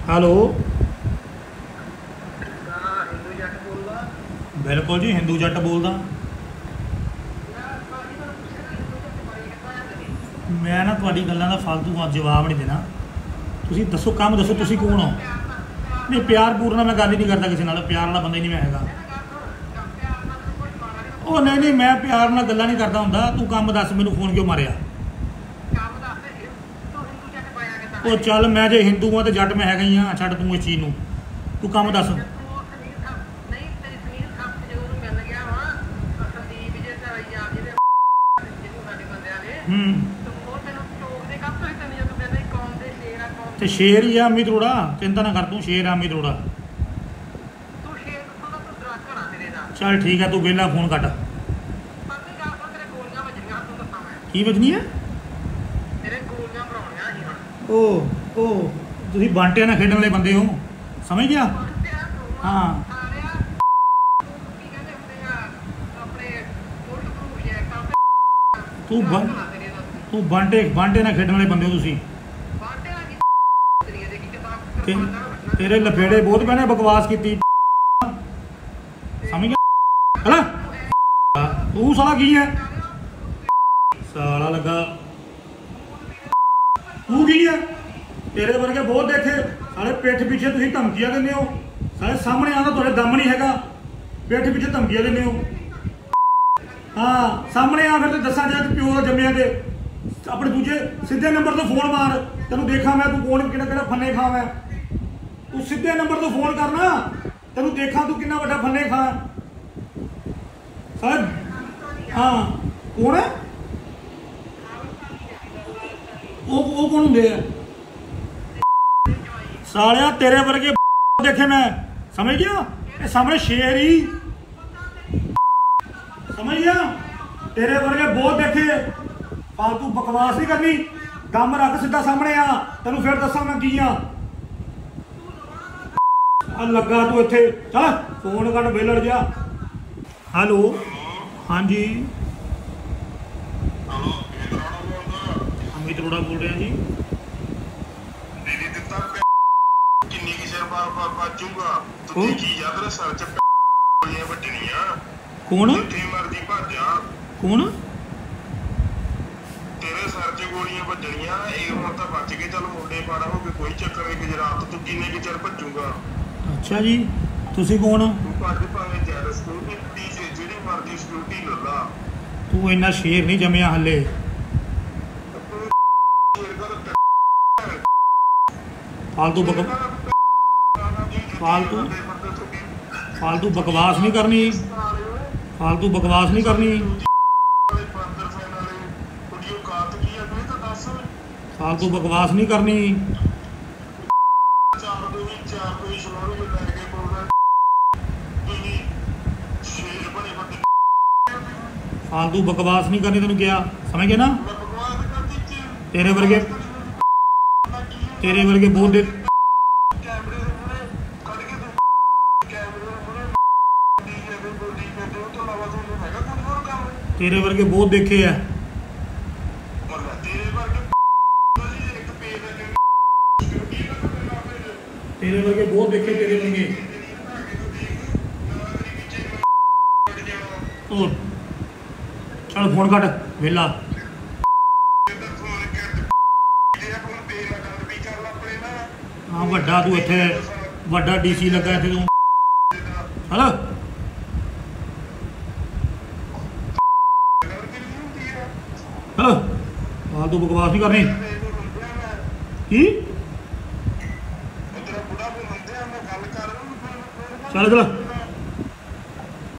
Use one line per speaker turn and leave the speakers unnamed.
Hello बिल्कुल जी हिंदू जट बोलदा। मैं ना तुहाडी गल्लां दा फालतू जवाब नहीं देना। तुसीं दसो काम दसो, तुसीं कौन हो? नहीं प्यार पूरना मैं गल ही नहीं करता किसी नाल, प्यार वाला बंदा ही नहीं मैं हैगा। ओ नहीं नहीं मैं प्यार नाल गल्लां नहीं करदा हुंदा। तू काम दस, मैनूं फोन क्यों मारिया? ओ चल मैं जे हिंदू हाँ तो जट मैं हैगा ही हाँ, छड्ड तू इस चीज़ नूं। तू काम दस। तो शेर ही है अम्मी तरोड़ा, चिंता ना कर, तू शेर है अम्मी तरोड़ा। चल ठीक है, तू वेला फोन कट। की बजनी है? ओ ओ तुसीं बांटिया ना खेडण वाले बंदे हो, समझ गया? हाँ तू बांटे बांटे ना खेडण वाले बंदे हो तुसीं। तेरे लफेड़े बहुत पैने बकवास की, समझ गया है? तू साला की है? साला लगा तू की है? तेरे वर्गे बहुत देखे सारे पिठ पीछे तुसीं धमकियां दिंदे हो। सारे सामने आना तुहाडे दम नहीं हैगा, पिठ पीछे धमकियां दिंदे हो। हाँ सामने आ फिर तो दसा जे प्यो का जम्मिया ते अपने दूजे सीधे नंबर तो फोन मार, तेनों देखा मैं तू कौन किहड़ा फन्ने खा। मैं तू सीधे नंबर तो फोन करना, तेनों देखा तू कितना बड़ा फन्ने खा। सर हाँ कौन है वो कौन होंगे? सालिया तेरे वर्गे देखे मैं, समझ गया? ये सामने शेर ही, समझ गया? तेरे वर्गे बहुत देखे, फालतू बकवास नहीं करनी। दम रख सीधा सामने आ, तेनों फिर दसा मैं की हाँ। लगा तू इत्थे, चल फोन कट वेलड़ जा। हेलो हाँ जी अमित अरोड़ा बोल रहे हैं जी। कौन कौन?
तेरे सर च गोलियां भजनिया हुण तां बच के चल मुंडे पाड़ा हो गए, कोई चक्कर नहीं कि रात तू किन्ने कि चर भजूगा।
अच्छा जी तुसी कौन?
तू भज भावें जैर सिक्योरिटी जिहड़ी मर्जी सिक्योरिटी ले ला,
तू इन्ना शेर नहीं जमिया हले। फालतू फालतू बकवास नहीं करनी, फालतू बकवास नहीं करनी, फालतू बकवास नहीं करनी। फालतू बकवास नहीं करनी, तेन क्या समझ गया ना? तेरे वर्गे बहुत दे तेरे वर्गे बहुत देखे है। तेरे वर्गे बहुत देखे, तेरे वर्गे तो चल फोन कट वेला। हाँ वड्डा तू इत्थे वड्डा डीसी लगा इत्थे तू, हेलो हेलो फालतू बकवास नहीं करनी की। चल चल